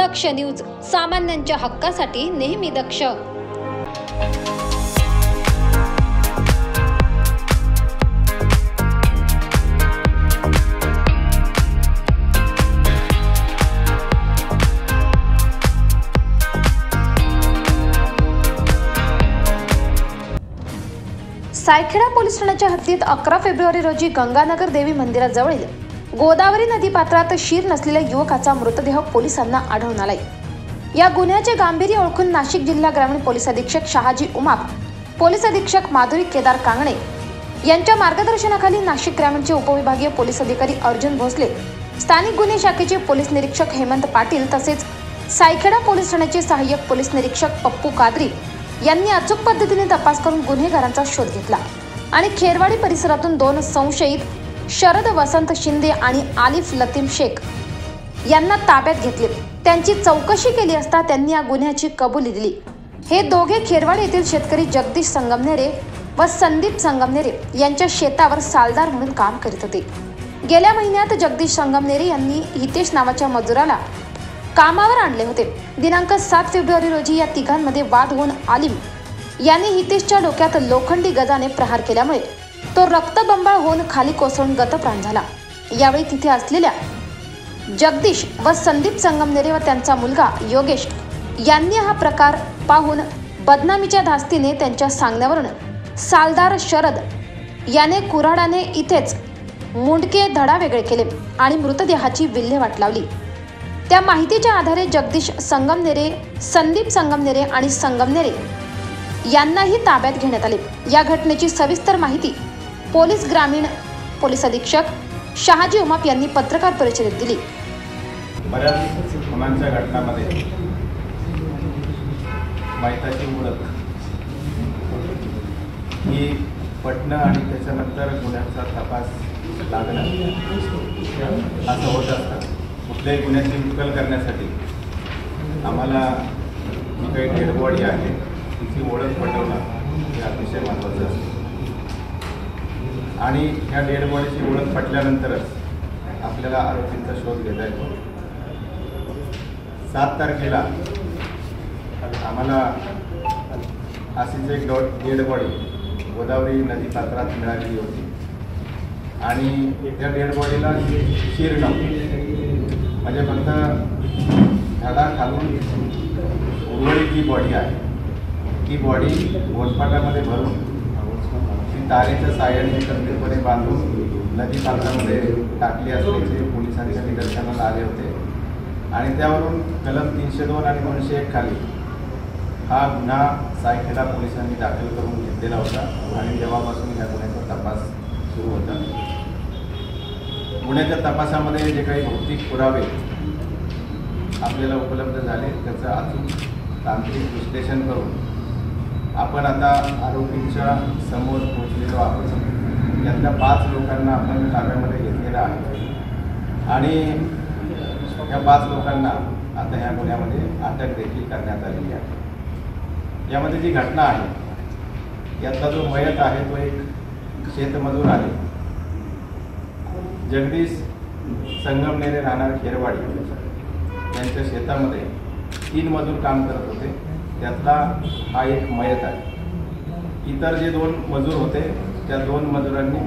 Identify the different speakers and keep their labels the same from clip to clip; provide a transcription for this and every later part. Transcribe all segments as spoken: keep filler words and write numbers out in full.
Speaker 1: दक्ष news, सामान्यांच्या हक्कासाठी नेहमी दक्ष। सायखेडा पोलीस ठाण्याच्या हद्दीत अकरा फेब्रुवारी रोजी गंगानगर देवी मंदिराजवळील गोदावरी नदीपात्रात शीर नसलेल्या युवकाचा मृतदेह पोलिसांना आढळून आलाय। या गुन्ह्याचे गांभीर्य ओळखून नाशिक जिल्हा ग्रामीण पोलीस अधीक्षक शहाजी उमाप, पोलीस अधीक्षक माधुरी केदार कांगणे यांच्या मार्गदर्शनाखाली नाशिक ग्रामीणचे उपविभागीय पोलीस अधिकारी अर्जुन भोसले, स्थानिक गुन्हे शाखेचे पोलीस निरीक्षक हेमंत पाटील तसेच सायखेडा पोलीस ठाण्याचे सहाय्यक पोलीस निरीक्षक पप्पू कादरी यांनी अचूक पद्धतीने तपास करून गुन्हेगारांचा शोध घेतला आणि खेरवाडी परिसरातून दोन संशयित शरद वसंत शिंदे आणि आलिफ लतीम शेख यांना ताब्यात घेतले। त्यांची चौकशी केली असता त्यांनी या गुन्ह्याची कबुली दिली। हे दोघे खेरवाडी येथील शेतकरी जगदीश संगमनेरे व संदीप संगमनेरे यांच्या शेतावर सालदार म्हणून काम करीत होते। गेल्या महिन्यात जगदीश संगमनेरे यांनी हितेश नावाच्या मजुराला कामावर आणले होते। दिनांक सात फेब्रुवारी रोजी या तिघांमध्ये वाद होऊन आलिम याने हितेशच्या डोक्यात लोखंडी गजाने प्रहार केल्यामुळे तो रक्तबंबाळ होऊन खाली कोसळून गतप्राण झाला। यावेळी तिथे असलेल्या जगदीश व संदीप संगमनेरे व त्यांचा मुलगा योगेश यांनी हा प्रकार पाहून बदनामीच्या धास्तीने त्यांच्या सांगण्यावरून सालदार शरद याने कुऱ्हाडाने इथेच मुंडके धडा वेगळे केले आणि मृतदेहाची विल्हेवाट लावली। त्या माहितीच्या आधारे जगदीश संगमनेरे, संदीप संगमनेरे आणि संगमनेरे यांनाही ताब्यात घेण्यात आले। या घटनेची सविस्तर माहिती पोलीस ग्रामीण पोलीस अधीक्षक शहाजी उमाप यांनी पत्रकार परिषदेत दिली।
Speaker 2: बऱ्याच खुनांच्या घटनांमध्ये माहितीची ओळख ही पटणं आणि त्याच्यानंतर गुन्ह्याचा तपास लागणं असं होत असतं। कुठल्याही गुन्ह्याची उकल करण्यासाठी आम्हाला जी काही डेड बॉडी आहे तिची ओळख पटवणं हे अतिशय महत्त्वाचं असतं आणि ह्या डेड बॉडीची ओळख पटल्यानंतरच आपल्याला आरोपींचा शोध घेता येतो। सात तारखेला आम्हाला अशीच एक डेड बॉडी गोदावरी नदी पात्रात मिळालेली होती आणि त्या डेड बॉडीला शीर नव्हती, म्हणजे फक्त झाडा खालून उर्वरित जी बॉडी आहे ती बॉडी घोटपाटामध्ये भरून ती तारेच्या साहाय्याने एकत्रितपणे बांधून नदी पात्रामध्ये टाकली असल्याचे पोलिसांच्या निदर्शनाला आले होते आणि त्यावरून कलम तीनशे दोन आणि दोनशे एक खाली हा गुन्हा सायखेडा पोलिसांनी दाखल करून घेतलेला होता आणि तेव्हापासून या गुन्ह्याचा तपास सुरू होता। गुन्ह्याच्या तपासामध्ये जे काही भौतिक पुरावे आपल्याला उपलब्ध झाले त्याचं अचूक तांत्रिक विश्लेषण करून आपण आता आरोपींच्या समोर पोहोचलेलो आहोत। यातल्या पाच लोकांना आपण ताब्यामध्ये घेतलेलं आहे आणि या पाच लोकांना आता ह्या गुन्ह्यामध्ये अटक देखील करण्यात आलेली आहे। यामध्ये जी घटना आहे यातला जो मयत आहे तो एक शेतमजूर आहे, जगदीश संगमनेरे राहणार खेरवाडी यांच्या शेतामध्ये तीन मजूर काम करत होते, त्यातला हा एक मयत आहे। इतर जे दोन मजूर होते त्या दोन मजुरांनी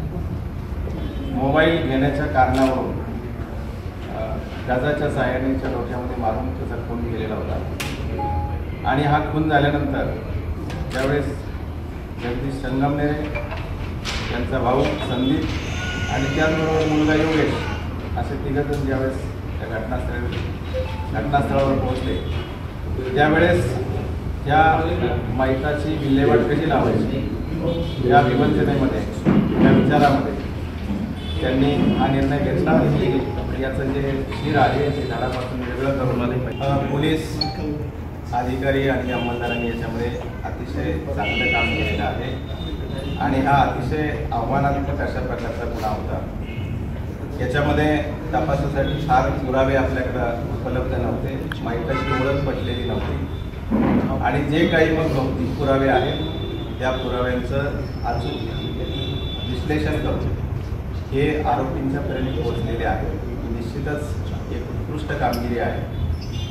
Speaker 2: मोबाईल घेण्याच्या कारणावरून गाजाच्या साहाय्याने डोक्यामध्ये मारून त्याचा खून केलेला होता आणि हा खून झाल्यानंतर त्यावेळेस जगदीश संगमनेरे यांचा भाऊ संदीप आणि त्याचबरोबर मुलगा योगेश असे तिघजण ज्यावेळेस त्या घटनास्थळी घटनास्थळावर पोहोचले त्यावेळेस या माहितीची विल्हेवाट कशी लावायची या विवंचनेमध्ये या विचारामध्ये त्यांनी हा निर्णय घेतला की याचं जे शीर आहे ते झाडापासून वेगळं करून आले। पोलीस अधिकारी आणि अंमलदारांनी याच्यामध्ये अतिशय चांगलं काम केलेलं आहे आणि हा अतिशय आव्हानात्मक अशा प्रकारचा गुन्हा होता। याच्यामध्ये तपासासाठी फार पुरावे आपल्याकडं उपलब्ध नव्हते, माहितीची ओळख पटलेली नव्हती आणि जे काही मग भौतिक पुरावे आहेत त्या पुराव्यांचं अचूक विश्लेषण करून हे आरोपींच्यापर्यंत पोहोचलेले आहे। निश्चितच एक उत्कृष्ट कामगिरी आहे।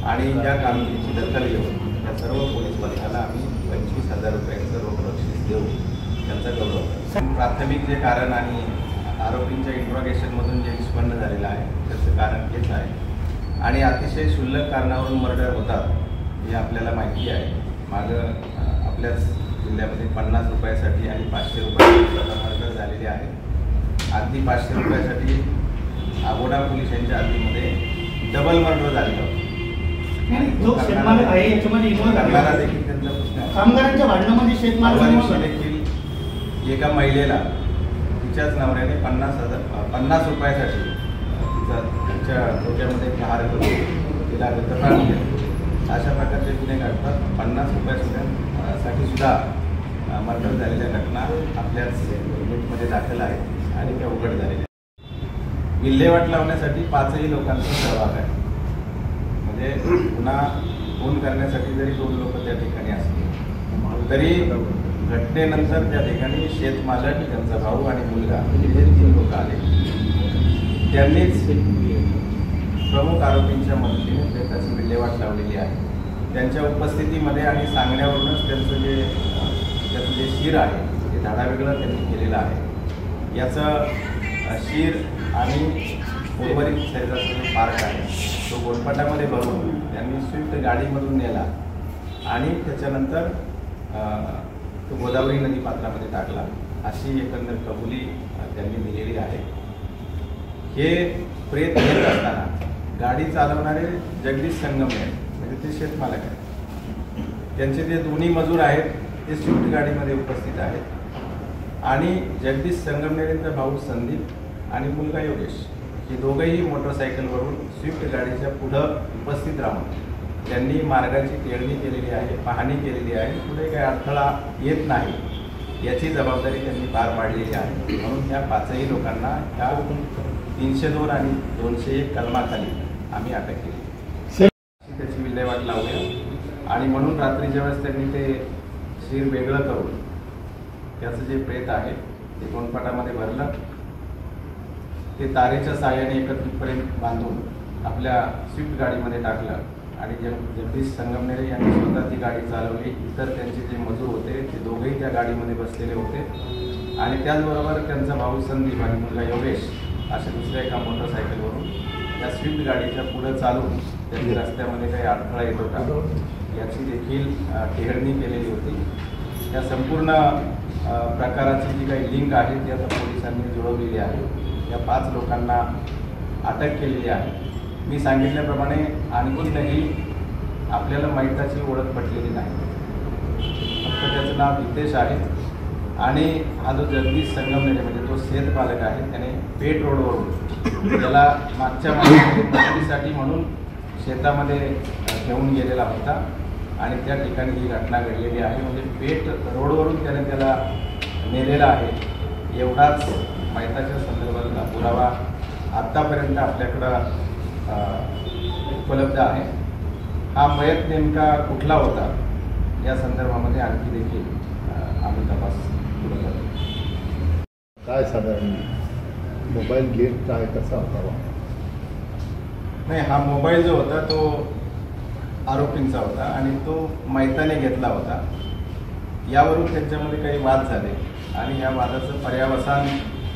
Speaker 2: आणि या कामगिरीची दखल घेऊन या सर्व पोलीस पथकाला आम्ही पंचवीस हजार रुपयांचं रोख बक्षीस देऊ त्यांचा गौरव करतो. प्राथमिक जे कारण आणि आरोपींच्या इंट्रॉगेशनमधून जे निष्पन्न झालेलं आहे त्याचं कारण हेच आहे आणि अतिशय क्षुल्लक कारणावरून मर्डर होतात हे आपल्याला माहिती आहे. मागं आपल्याच जिल्ह्यामध्ये पन्नास रुपयासाठी आणि पाचशे रुपयासाठी मर्डर झालेले आहे. अगदी पाचशे रुपयासाठी आगोडा पोलीस यांच्या हद्दीमध्ये डबल मर्डर झालेलं होतं.
Speaker 3: जो शेतमालक आहे याच्यामध्ये
Speaker 2: करणारा देखील त्यांचा प्रश्न आहे.
Speaker 3: कामगारांच्या भांडणामध्ये शेतमालक
Speaker 2: देखील एका महिलेला तिच्याच नवऱ्याने पन्नास हजार पन्नास रुपयासाठी तिचा तिच्या डोक्यामध्ये प्रहार करून तिला गतप्राण केलं. अशा प्रकारचे गुन्हे घडतात. पन्नास रुपया साठी सुद्धा मर्डर झालेल्या घटना आपल्याच युनिटमध्ये दाखल आहेत आणि त्या उघड झालेल्या. विल्हेवाट लावण्यासाठी पाचही लोकांचा सहभाग आहे. म्हणजे गुन्हा खून करण्यासाठी जरी दोन लोक त्या ठिकाणी असले तरी घटनेनंतर त्या ठिकाणी शेतमालक, त्यांचा भाऊ आणि मुलगा हे तीन लोक आले. त्यांनीच प्रमुख आरोपींच्या मदतीने प्रेताची विल्हेवाट लावलेली आहे. त्यांच्या उपस्थितीमध्ये आणि सांगण्यावरूनच त्यांचं जे त्याचं जे शिर आहे ते धाडावेगळं त्यांनी केलेलं आहे. याचं शिर आणि उर्वरित शरीराचा जो पार्ट आहे तो गोलपाटामध्ये भरून त्यांनी स्विफ्ट गाडीमधून नेला आणि त्याच्यानंतर तो गोदावरी नदी पात्रामध्ये टाकला अशी एकंदर कबुली त्यांनी दिलेली आहे. हे प्रेत येत असताना गाडी चालवणारे जगदीश संगमनेर म्हणजे ते शेतमालक आहेत. त्यांचे जे दोन्ही मजूर आहेत ते स्विफ्ट गाडीमध्ये उपस्थित आहेत आणि जगदीश संगमनेरेंचा भाऊ संदीप आणि मुलगा योगेश हे दोघंही मोटरसायकलवरून स्विफ्ट गाडीच्या पुढं उपस्थित राहून त्यांनी मार्गाची टेरणी केलेली आहे, पाहणी केलेली आहे. पुढे काही अडथळा येत नाही याची जबाबदारी त्यांनी पार पाडलेली आहे. म्हणून ह्या पाचही लोकांना ह्या तीनशे दोन आणि दोनशे एक कलमाखाली आम्ही अटक केली. त्याची विल्हेवाट लावूया आणि म्हणून रात्री ज्यावेळेस त्यांनी ते शिर वेगळं करून त्याचं जे प्रेत आहे ते गोंडपाटामध्ये भरलं, ते तारेच्या साहाय्याने एकत्रितपर्यंत बांधून आपल्या स्विफ्ट गाडीमध्ये टाकलं आणि जग जगदीश संगमनेरे यांनी स्वतः ती गाडी चालवली. इतर त्यांचे जे मजूर होते ते दोघेही त्या गाडीमध्ये बसलेले होते आणि त्याचबरोबर त्यांचा भाऊ संदीप आणि मुलगा योगेश अशा दुसऱ्या एका मोटरसायकलवरून त्या स्विफ्ट गाडीच्या पुढं चालून त्यांनी रस्त्यामध्ये काही अडथळा येत होता याची देखील टेहळणी केलेली होती. या संपूर्ण प्रकाराची जी काही लिंक आहे ती आता पोलिसांनी जुळवलेली आहे. या पाच लोकांना अटक केलेली आहे. मी सांगितल्याप्रमाणे आणखीनही आपल्याला मैताची ओळख पटलेली नाही. फक्त त्याचं नाव हितेश आहे आणि हा जो जगदीश संगमनेरे म्हणजे तो शेतमालक आहे त्याने पेठ रोडवरून त्याला मागच्या महिन्यासाठी म्हणून शेतामध्ये घेऊन गेलेला होता आणि त्या ठिकाणी ही घटना घडलेली आहे. म्हणजे पेठ रोडवरून त्याने त्याला नेलेला आहे. एवढाच मैताच्या संदर्भातला पुरावा आत्तापर्यंत आपल्याकडं उपलब्ध आहे. हा मयत नेमका कुठला होता या संदर्भामध्ये आणखी देखील आम्ही तपास सुरू करतो.
Speaker 4: काय साधारण मोबाईल गेम काय कसा होता?
Speaker 2: नाही, हा मोबाईल जो होता तो आरोपींचा होता आणि तो मैताने घेतला होता. यावरून त्यांच्यामध्ये काही वाद झाले आणि या वादाचं पर्यावसान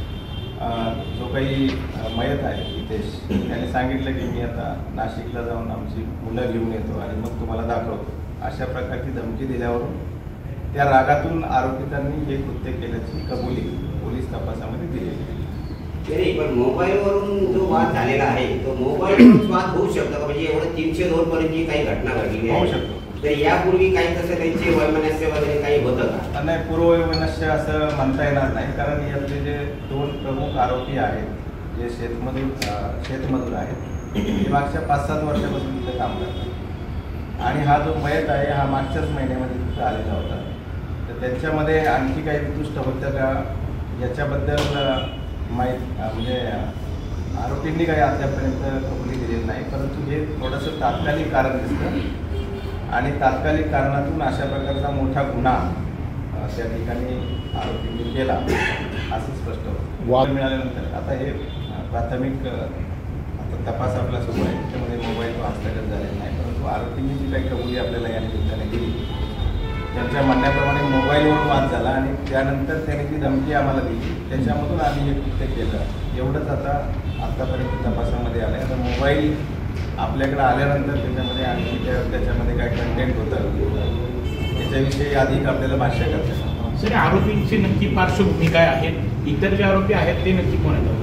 Speaker 2: जो काही मयत आहे हितेश त्याने सांगितलं की मी आता नाशिकला जाऊन आमची मुलं घेऊन येतो आणि मग तुम्हाला दाखवतो. अशा प्रकारची धमकी दिल्यावरून त्या रागातून आरोपितांनी हे कृत्य केल्याची कबुली पोलीस तपासामध्ये दिलेली.
Speaker 5: नाही, पण मोबाईलवरून जो वाद झालेला आहे तो मोबाईलवरून वाद होऊ शकतो का? म्हणजे एवढं तीनशे दोन पर्यंतची काही घटना घडली
Speaker 2: होऊ शकतो.
Speaker 5: तर यापूर्वी काही तसं त्यांचे वैमनस्य वगैरे काही होतं का?
Speaker 2: नाही, पूर्ववैमनस्य असं म्हणता येणार नाही. कारण यातले जे दोन प्रमुख आरोपी आहेत जे शेतमजूर शेतमजूर आहेत ते मागच्या पाच सात वर्षापासून तिथं काम करतात आणि हा जो मयत आहे हा मागच्याच महिन्यामध्ये तिथं आलेला होता. तर त्यांच्यामध्ये आणखी काही वितुष्ट होत्या का याच्याबद्दल माहीत म्हणजे आरोपींनी काही अद्यापर्यंत कबुली दिलेली नाही. परंतु हे थोडंसं तात्कालिक कारण दिसतं आणि तात्कालिक कारणातून अशा प्रकारचा मोठा गुन्हा त्या ठिकाणी आरोपींनी केला असं स्पष्ट होतं. मिळाल्यानंतर आता हे प्राथमिक आता तपास आपला सुरू आहे. त्याच्यामध्ये मोबाईल हस्तगत झालेला नाही, परंतु आरोपींनी जी काही कबुली आपल्याला या निमित्ताने दिली, त्यांच्या म्हणण्याप्रमाणे मोबाईलवरून वाद झाला आणि त्यानंतर त्यांनी ती धमकी आम्हाला दिली, त्याच्यामधून आम्ही हे कृत्य केलं. एवढंच आता आत्तापर्यंत तपासामध्ये आलं. आता मोबाईल आपल्याकडे आल्यानंतर त्याच्यामध्ये आणखी त्या त्याच्यामध्ये काय कंटेंट होतं त्याच्याविषयी अधिक आपल्याला भाष्य करता येईल.
Speaker 6: सर, आरोपींची नक्की पार्श्वभूमी काय आहे? इतर जे आरोपी आहेत ते नक्की कोण आहेत?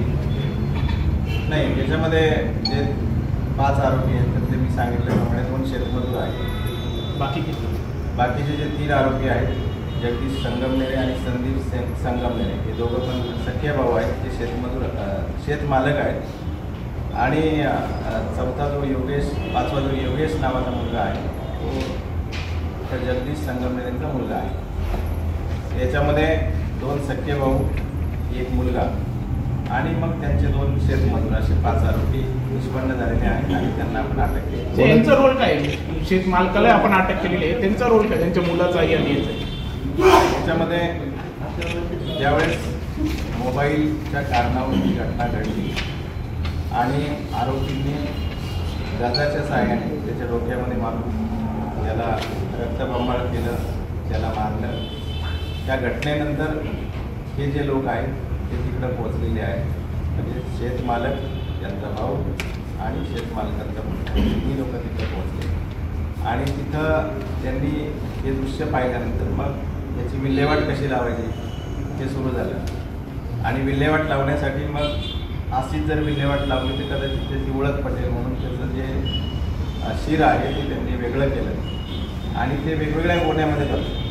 Speaker 2: नाही, त्याच्यामध्ये जे पाच आरोपी आहेत तर ते मी सांगितल्याप्रमाणे दोन शेतमजूर आहेत.
Speaker 6: बाकी
Speaker 2: बाकीचे जे तीन आरोपी आहेत, जगदीश संगमनेरे आणि संदीप से संगमनेरे, हे दोघं पण सख्खे भाऊ आहेत. ते शेतमजूर शेतमालक आहेत. आणि चौथा जो योगेश पाचवा जो योगेश नावाचा मुलगा आहे तो त्या जगदीश संगमनेरेंचा मुलगा आहे. याच्यामध्ये दोन सख्खे भाऊ, एक मुलगा आणि मग त्यांचे दोन शेतमजूर असे पाच आरोपी निष्पन्न झालेले आहेत आणि त्यांना आपण अटक केली.
Speaker 6: यांचा रोल काय आहे? शेतमालकाला आपण अटक केलेली आहे, त्यांचा रोल काय? त्यांच्या मुलाचाही आणि याचा
Speaker 2: याच्यामध्ये ज्यावेळेस मोबाईलच्या कारणावर ही घटना घडली आणि आरोपींनी गजाच्या सहाय्याने त्याच्या डोक्यामध्ये मारून त्याला रक्तबंबाळ केलं, त्याला मारलं. त्या घटनेनंतर हे जे लोक आहेत ते तिकडं पोहोचलेले आहेत. म्हणजे शेतमालक, त्यांचा भाऊ आणि शेतमालकांचा मुलगा, ही लोक तिथं पोहोचले आणि तिथं त्यांनी हे दृश्य पाहिल्यानंतर मग याची विल्हेवाट कशी लावायची ते सुरू झालं. आणि विल्हेवाट लावण्यासाठी मग अशीच जर विल्हेवाट लावली तर कदाचित त्याची ओळख पटेल म्हणून त्याचं जे शिर आहे ते त्यांनी वेगळं केलं आणि ते वेगवेगळ्या गोण्यामध्ये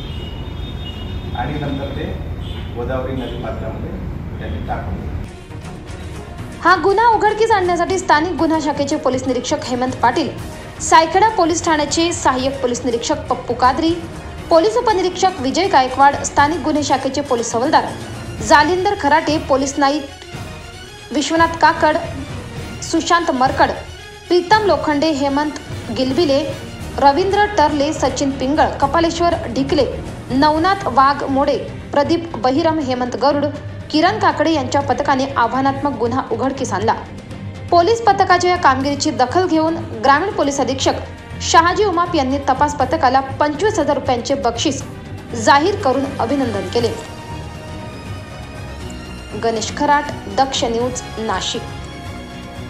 Speaker 2: घातलं आणि नंतर ते गोदावरी नदीपात्रामध्ये त्यांनी टाकले.
Speaker 1: हा गुन्हा उघडकीस आणण्यासाठी स्थानिक गुन्हा शाखेचे पोलीस निरीक्षक हेमंत पाटील, सायखेडा पोलीस ठाण्याचे सहाय्यक पोलीस निरीक्षक पप्पू कादरी, पोलीस उपनिरीक्षक विजय गायकवाड, स्थानिक गुन्हे शाखेचे पोलीस हवालदार जालिंदर खराटे, पोलीस नाईक विश्वनाथ काकड, सुशांत मरकड, प्रीतम लोखंडे, हेमंत गिलबिले, रवींद्र टर्ले, सचिन पिंगळ, कपालेश्वर ढिकले, नवनाथ वाघ मोडे, प्रदीप बहिरम, हेमंत गरुड, किरण काकडे यांच्या पथकाने आव्हानात्मक गुन्हा उघडकीस आणला. पोलीस पथकाच्या या कामगिरीची दखल घेऊन ग्रामीण पोलीस अधीक्षक शहाजी उमाप यांनी तपास पथकाला पंचवीस हजार रुपयांचे बक्षीस जाहीर करून अभिनंदन केले. गणेश खराट, दक्ष न्यूज, नाशिक.